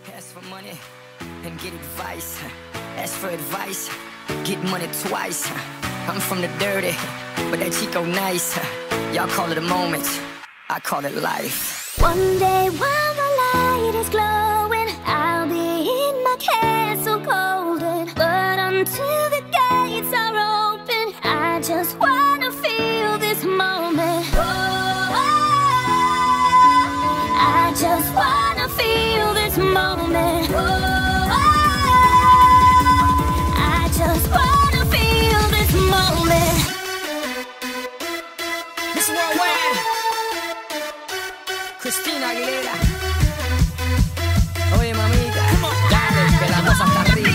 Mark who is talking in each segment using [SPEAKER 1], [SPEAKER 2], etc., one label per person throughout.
[SPEAKER 1] Ask for money and get advice. Ask for advice, get money twice. I'm from the dirty, but that Chico nice. Y'all call it a moment, I call it life.
[SPEAKER 2] One day while the light is glowing, I'll be in my castle golden. But until the gates are open, I just wanna feel this moment. I just wanna feel this moment. I just wanna feel this moment.
[SPEAKER 1] Miss Worldwide, Cristina Aguilera. Oye mamita, dale, que la cosa está arriba.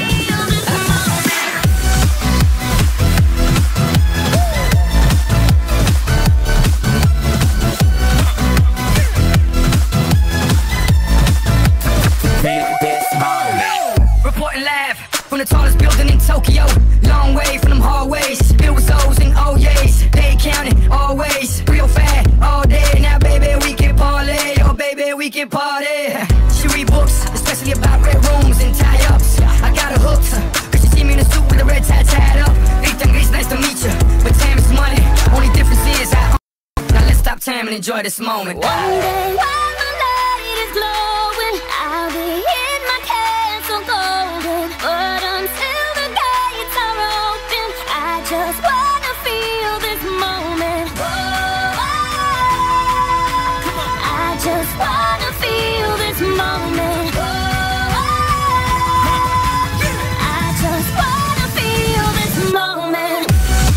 [SPEAKER 1] Reporting live from the tallest building in Tokyo. Long way from them hallways, filled with O's and O's. They counting always, real fat all day. Now baby we can parlay, oh baby we can party. She read books, especially about red rooms and tie-ups. I got her hooked, cause she see me in a suit with a red tie tied up. Ethan, it's nice to meet you, but time is money. Only difference is I own. Now let's stop time and enjoy this moment.
[SPEAKER 2] One day while the light is glowing, I'll be in my castle golden. But until the gates are open, I just wanna feel this moment. I just wanna feel this moment. I just wanna feel this moment.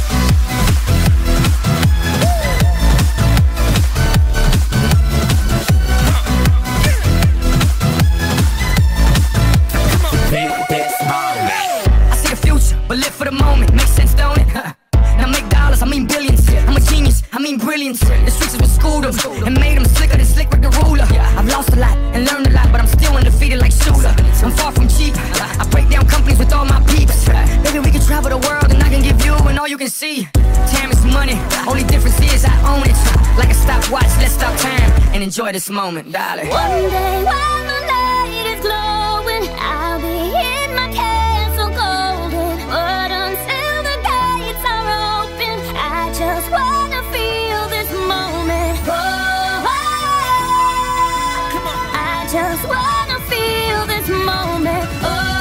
[SPEAKER 1] I see the future, but live for the moment. Makes sense, don't it? Now make dollars, I mean billions. I'm a genius, I mean brilliance. The streets is what schooled them and made them slicker than slick with the ruler. I've lost a lot and learned a lot, but I'm still undefeated like Shooter. I'm far from cheap, I break down companies with all my peeps. Maybe we can travel the world and I can give you and all you can see. Time is money, only difference is I own it. Like a stopwatch, let's stop time and enjoy this moment, darling.
[SPEAKER 2] One day while the light is glowing, I'll be in my castle golden. But until the gates are open, I just wanna feel this moment. I just wanna feel this moment.